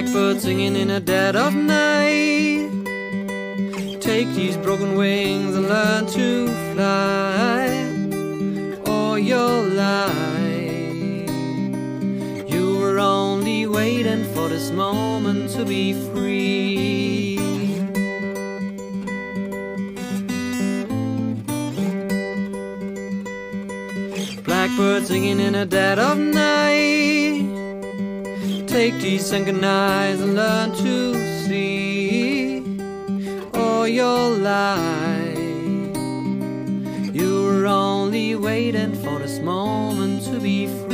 Blackbird singing in the dead of night. Take these broken wings and learn to fly. All your life you were only waiting for this moment to be free. Blackbird singing in the dead of night. Take these sunken eyes and learn to see. All your life you were only waiting for this moment to be free.